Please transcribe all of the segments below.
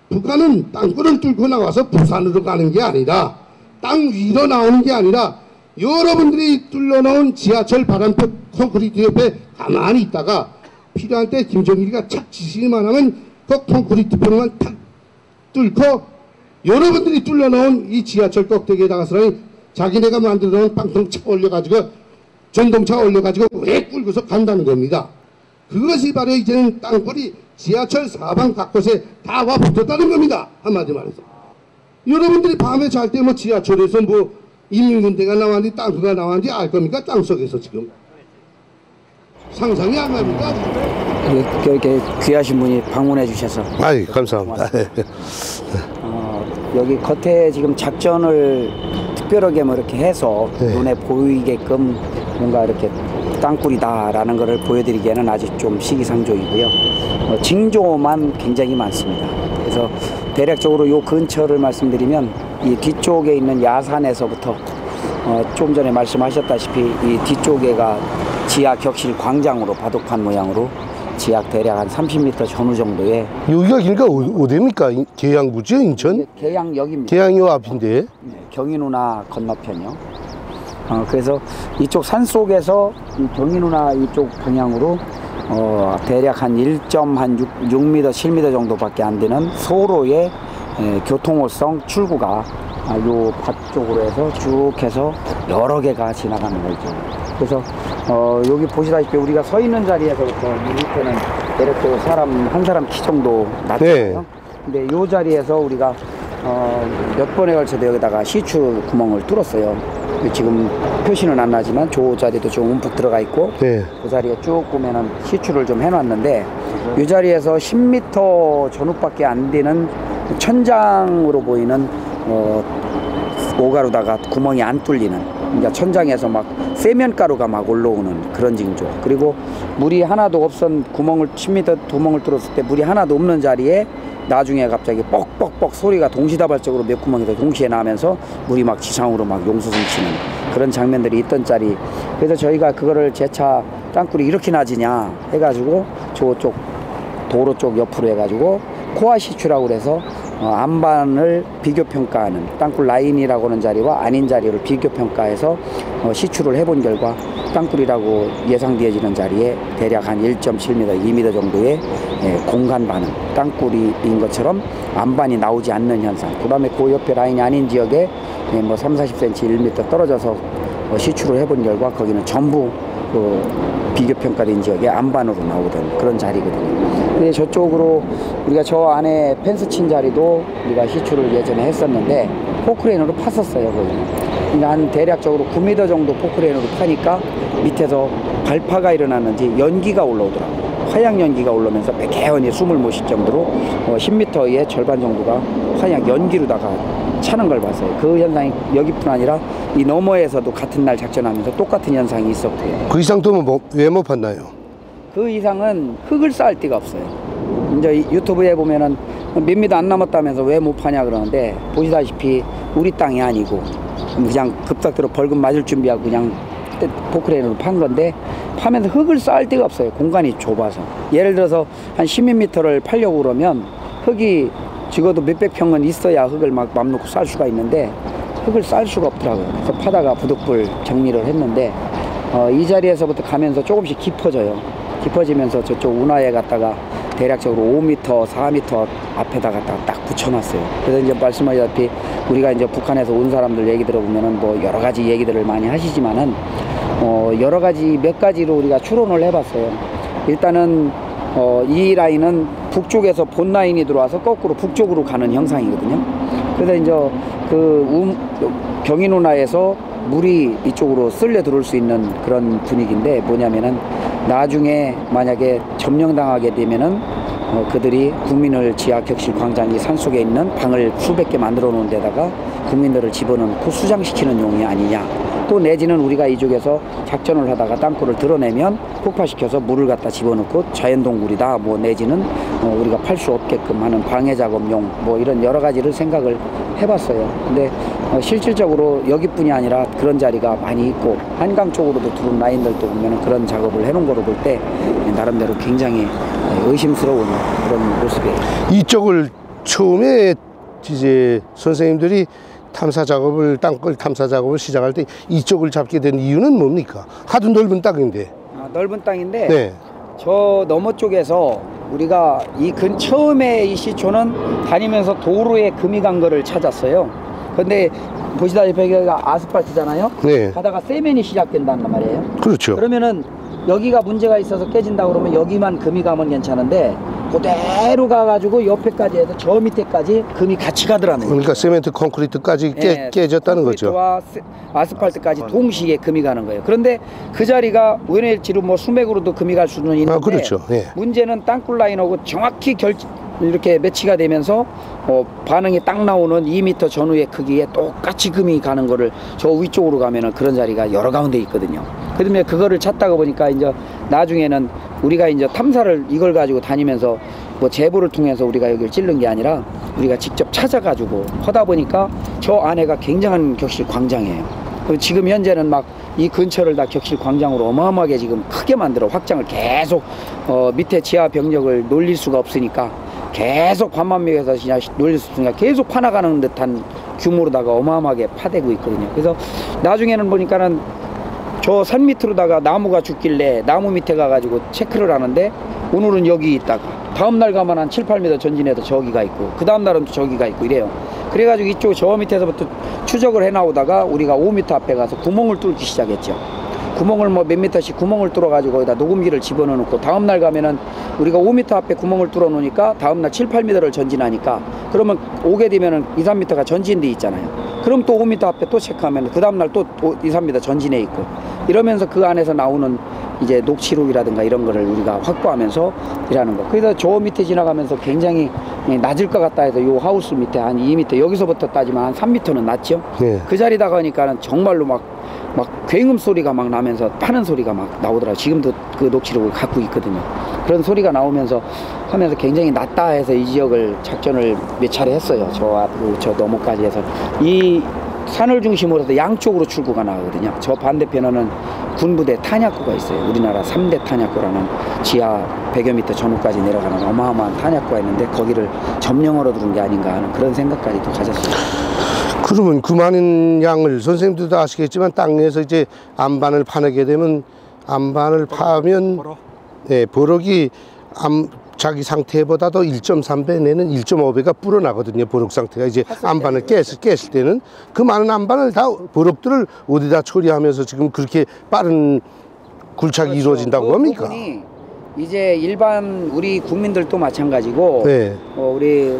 북한은 땅굴을 뚫고 나와서 부산으로 가는 게 아니라 땅 위로 나오는 게 아니라 여러분들이 뚫어놓은 지하철 바람표 콘크리트 옆에 가만히 있다가 필요할 때 김정일이가 착 지시만 하면 그 콘크리트 표만 탁 뚫고 여러분들이 뚫어놓은 이 지하철 꼭대기에다가서 자기네가 만들어놓은 빵통 차 올려가지고 전동차 올려가지고 왜 끌고서 간다는 겁니다. 그것이 바로 이제는 땅굴이 지하철 사방 각곳에 다 와 붙었다는 겁니다. 한마디 말해서. 여러분들이 밤에 잘 때 뭐 지하철에서 뭐 인민군대가 나왔는지 땅굴가 나왔는지 알 겁니까? 땅속에서 지금. 상상이 안 갑니까? 이렇게 귀하신 분이 방문해 주셔서. 아이, 감사합니다. 여기 겉에 지금 작전을 특별하게 뭐 이렇게 해서 눈에 보이게끔 뭔가 이렇게 땅굴이다라는 것을 보여드리기에는 아직 좀 시기상조이고요. 징조만 굉장히 많습니다. 그래서 대략적으로 요 근처를 말씀드리면 이 뒤쪽에 있는 야산에서부터 좀 전에 말씀하셨다시피 이 뒤쪽에가 지하 격실 광장으로 바둑판 모양으로 지하 대략 한 30m 전후 정도의. 여기가 그러니까 어디입니까? 계양구죠, 인천? 계양역입니다. 계양역 앞인데. 네, 경인운하 건너편이요. 그래서 이쪽 산속에서 이 경인운하 이쪽 방향으로 대략 한 1.6m, 7m 정도밖에 안 되는 소로의 교통호성 출구가 요 밭쪽으로 해서 쭉 해서 여러 개가 지나가는 거죠. 그래서 여기 보시다시피 우리가 서 있는 자리에서부터 이 밑에는 대략적으로 한 사람 키 정도 낮잖아요. 근데 요 자리에서 우리가 몇 번에 걸쳐서 여기다가 시추 구멍을 뚫었어요. 지금 표시는 안 나지만 저 자리도 좀 움푹 들어가 있고 그 자리에 쭉 보면은 시추를 좀 해놨는데 이 자리에서 10m 전후밖에 안 되는 천장으로 보이는 오가루다가 구멍이 안 뚫리는, 그러니까 천장에서 막 세면가루가 막 올라오는 그런 징조. 그리고 물이 하나도 없던 구멍을 10m 구멍을 뚫었을 때 물이 하나도 없는 자리에 나중에 갑자기 뻑뻑뻑 소리가 동시다발적으로 몇 구멍에서 동시에 나면서 물이 막 지상으로 막 용수승 치는 그런 장면들이 있던 자리. 그래서 저희가 그거를 재차 땅굴이 이렇게 낮으냐 해가지고 저쪽 도로 쪽 옆으로 해가지고 코아 시추라고 그래서 안반을 비교평가하는 땅굴 라인이라고 하는 자리와 아닌 자리를 비교평가해서 시추를 해본 결과 땅굴이라고 예상되어지는 자리에 대략 한 1.7m, 2m 정도의 공간 반응, 땅굴인 것처럼 안반이 나오지 않는 현상. 그 다음에 그 옆에 라인이 아닌 지역에 뭐 30, 40cm, 1m 떨어져서 시추를 해본 결과 거기는 전부 비교평가된 지역에 안반으로 나오던 그런 자리거든요. 근데 저쪽으로 우리가 저 안에 펜스 친 자리도 우리가 시추를 예전에 했었는데 포크레인으로 팠었어요. 그러니까 한 대략적으로 9m 정도 포크레인으로 파니까 밑에서 발파가 일어났는지 연기가 올라오더라고요. 화약 연기가 올라오면서 백혜원이 숨을 못 쉴 정도로 10m의 절반 정도가 화약 연기로다가 차는 걸 봤어요. 그 현상이 여기뿐 아니라 이 너머에서도 같은 날 작전하면서 똑같은 현상이 있었고요. 그 이상 또 왜 못 봤나요? 그 이상은 흙을 쌓을 데가 없어요. 이제 유튜브에 보면은 몇 미터 안 남았다면서 왜 못 파냐 그러는데 보시다시피 우리 땅이 아니고 그냥 급작대로 벌금 맞을 준비하고 그냥 포크레인으로 판 건데 파면서 흙을 쌓을 데가 없어요. 공간이 좁아서. 예를 들어서 한 10m를 팔려고 그러면 흙이 적어도 몇백 평은 있어야 흙을 막 맘 놓고 쌀 수가 있는데 흙을 쌀 수가 없더라고요. 그래서 파다가 부득불 정리를 했는데 이 자리에서부터 가면서 조금씩 깊어져요. 깊어지면서 저쪽 운하에 갔다가 대략적으로 5m, 4m 앞에다가 딱 붙여놨어요. 그래서 이제 말씀하셨다시피 우리가 이제 북한에서 온 사람들 얘기 들어보면은 뭐 여러 가지 얘기들을 많이 하시지만은 여러 가지 몇 가지로 우리가 추론을 해봤어요. 일단은 이 라인은 북쪽에서 본 라인이 들어와서 거꾸로 북쪽으로 가는 형상이거든요. 그래서 이제 경인운하에서 물이 이쪽으로 쓸려 들어올 수 있는 그런 분위기인데 뭐냐면은 나중에 만약에 점령당하게 되면은 그들이 국민을 지하 격실 광장이 산속에 있는 방을 수백 개 만들어 놓은 데다가 국민들을 집어넣고 수장시키는 용이 아니냐. 또 내지는 우리가 이쪽에서 작전을 하다가 땅굴을 드러내면 폭파시켜서 물을 갖다 집어넣고 자연동굴이다. 뭐 내지는 우리가 팔 수 없게끔 하는 방해작업용 뭐 이런 여러 가지를 생각을 해봤어요. 근데 실질적으로 여기뿐이 아니라 그런 자리가 많이 있고 한강 쪽으로도 들어온 라인들도 보면 그런 작업을 해놓은 거로 볼 때 나름대로 굉장히 의심스러운 그런 모습이에요. 이쪽을 처음에 이제 선생님들이 땅굴 탐사 작업을 시작할 때 이쪽을 잡게 된 이유는 뭡니까? 하도 넓은 땅인데. 넓은 땅인데 네. 저 너머 쪽에서 우리가 처음에 이 시초는 다니면서 도로에 금이 간 거를 찾았어요. 근데 보시다시피 여기가 아스팔트잖아요. 네. 가다가 세면이 시작된단 말이에요. 그렇죠. 그러면은 여기가 문제가 있어서 깨진다 그러면 여기만 금이 가면 괜찮은데 그대로 가가지고 옆에까지 해서 저 밑에까지 금이 같이 가더라는 거예요. 그러니까 세멘트 콘크리트까지 깨졌다는 거죠. 콘크리트와 아스팔트까지 동시에 금이 가는 거예요. 그런데 그 자리가 은혜일지로 뭐 수맥으로도 금이 갈 수는 있는데 그렇죠. 네. 문제는 땅굴 라인하고 정확히 이렇게 매치가 되면서 반응이 딱 나오는 2m 전후의 크기에 똑같이 금이 가는 거를 저 위쪽으로 가면은 그런 자리가 여러 가운데 있거든요. 그다음에 그거를 찾다가 보니까 이제 나중에는 우리가 이제 탐사를 이걸 가지고 다니면서 뭐 제보를 통해서 우리가 여기를 찌른 게 아니라 우리가 직접 찾아가지고 하다 보니까 저 안에가 굉장한 격실 광장이에요. 그리고 지금 현재는 막 이 근처를 다 격실 광장으로 어마어마하게 지금 크게 만들어 확장을 계속 밑에 지하 병력을 놀릴 수가 없으니까 계속 관만맥에서 그냥 놀릴 수 없으니까 계속 파나가는 듯한 규모로다가 어마어마하게 파대고 있거든요. 그래서 나중에는 보니까는 저 산 밑으로다가 나무가 죽길래 나무 밑에 가가지고 체크를 하는데 오늘은 여기 있다가 다음날 가면 한 7, 8m 전진해서 저기가 있고 그 다음날은 또 저기가 있고 이래요. 그래가지고 이쪽 저 밑에서부터 추적을 해 나오다가 우리가 5m 앞에 가서 구멍을 뚫기 시작했죠. 구멍을 뭐 몇 미터씩 구멍을 뚫어가지고 거기다 녹음기를 집어넣고 다음날 가면은 우리가 5m 앞에 구멍을 뚫어 놓으니까 다음날 7, 8m를 전진하니까 그러면 오게 되면은 2, 3m가 전진돼 있잖아요. 그럼 또 5m 앞에 또 체크하면 그 다음날 또 2, 3m 전진해 있고 이러면서 그 안에서 나오는 이제 녹취록이라든가 이런 거를 우리가 확보하면서 일하는 거. 그래서 저 밑에 지나가면서 굉장히 낮을 것 같다 해서 요 하우스 밑에 한 2m 여기서부터 따지면 한 3m는 낮죠. 네. 그 자리다 가니까는 정말로 막 굉음 소리가 막 나면서 파는 소리가 막 나오더라고요. 지금도 그 녹취록을 갖고 있거든요. 그런 소리가 나오면서 하면서 굉장히 낮다 해서 이 지역을 작전을 몇 차례 했어요. 저 앞으로 저 너머까지 해서 이 산을 중심으로 해서 양쪽으로 출구가 나오거든요. 저 반대편에는 군부대 탄약고가 있어요. 우리나라 3대 탄약고라는 지하 100여 미터 전후까지 내려가는 어마어마한 탄약고가 있는데 거기를 점령하러 들은 게 아닌가 하는 그런 생각까지도 가졌어요. 그러면 그 많은 양을 선생님들도 다 아시겠지만 땅에서 이제 안반을 파내게 되면 안반을 파면 버럭이 자기 상태보다도 1.3배 내는 1.5배가 불어나거든요. 버럭 상태가 이제 안반을 깼을 때는 그 많은 안반을 다 버럭들을 어디다 처리하면서 지금 그렇게 빠른 굴착이 그렇죠. 이루어진다고 합니까? 이제 일반 우리 국민들도 마찬가지고 네. 우리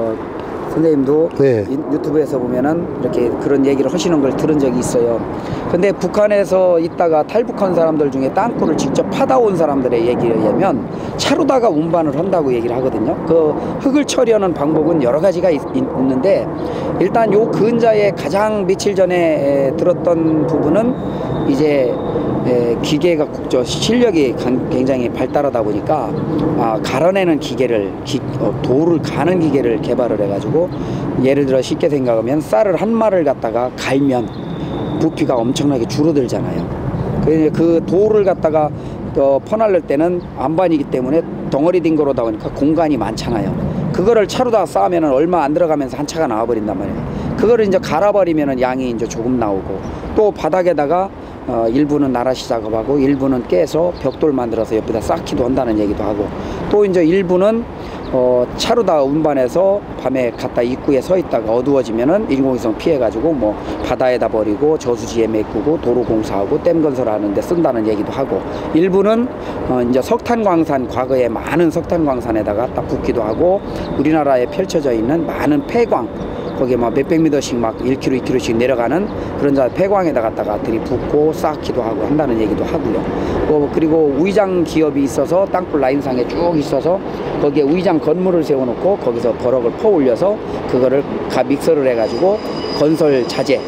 선생님도 네. 유튜브에서 보면은 이렇게 그런 얘기를 하시는 걸 들은 적이 있어요. 근데 북한에서 있다가 탈북한 사람들 중에 땅굴을 직접 파다 온 사람들의 얘기에 의하면 차로다가 운반을 한다고 얘기를 하거든요. 그 흙을 처리하는 방법은 여러 가지가 있는데 일단 요 근자에 가장 며칠 전에 들었던 부분은 이제 기계가 실력이 굉장히 발달하다 보니까 갈아내는 기계를 돌을 가는 기계를 개발을 해가지고 예를 들어 쉽게 생각하면 쌀을 한 마를 갖다가 갈면 부피가 엄청나게 줄어들잖아요. 그 돌을 갖다가 퍼날릴 때는 안반이기 때문에 덩어리 된 거로다 보니까 공간이 많잖아요. 그거를 차로다 쌓으면 얼마 안 들어가면서 한 차가 나와버린단 말이에요. 그거를 이제 갈아버리면 양이 이제 조금 나오고 또 바닥에다가 일부는 나라시 작업하고 일부는 깨서 벽돌 만들어서 옆에다 쌓기도 한다는 얘기도 하고 또 이제 일부는 차로다 운반해서 밤에 갖다 입구에 서 있다가 어두워지면은 인공위성 피해가지고 뭐 바다에다 버리고 저수지에 메꾸고 도로 공사하고 댐 건설하는데 쓴다는 얘기도 하고 일부는 이제 석탄광산 과거에 많은 석탄광산에다가 딱 붓기도 하고 우리나라에 펼쳐져 있는 많은 폐광 거기에 막 몇백 미터씩 막 1km, 2km씩 내려가는 그런 폐광에다 갖다가 들이붓고 쌓기도 하고 한다는 얘기도 하고요. 그리고 우이장 기업이 있어서 땅굴 라인상에 쭉 있어서 거기에 우이장 건물을 세워놓고 거기서 버럭을 퍼 올려서 그거를 믹서를 해가지고 건설 자재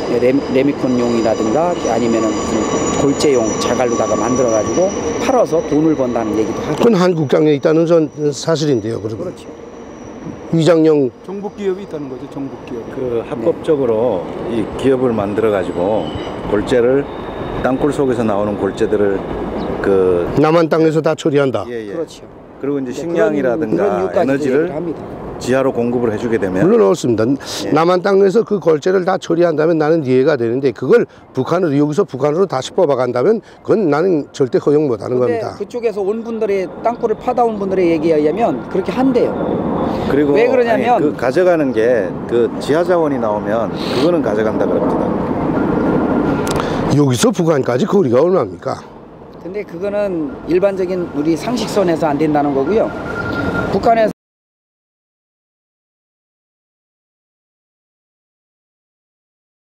레미콘용이라든가 아니면은 무슨 골재용 자갈로다가 만들어가지고 팔아서 돈을 번다는 얘기도 하고. 그건 한국 땅에 있다는 사실인데요. 그렇죠. 위장용 정부 기업이 있다는 거죠. 정부 기업. 그 합법적으로 이 기업을 만들어 가지고 골재를 땅굴 속에서 나오는 골재들을 남한 땅에서 다 처리한다. 예. 그렇죠. 그리고 이제 식량이라든가 그런 이유까지도 에너지를 얘기를 합니다. 지하로 공급을 해주게 되면 물론 없습니다. 남한 땅에서 그 골재를 다 처리한다면 나는 이해가 되는데 그걸 북한으로 여기서 북한으로 다시 뽑아간다면 그건 나는 절대 허용 못하는 근데 겁니다. 그쪽에서 온 분들의 땅굴을 파다온 분들의 얘기에 의하면 그렇게 한대요. 그리고 왜 그러냐면 그 가져가는 게 그 지하 자원이 나오면 그거는 가져간다 그럽니다. 여기서 북한까지 거리가 얼마입니까? 근데 그거는 일반적인 우리 상식선에서 안 된다는 거고요. 북한에서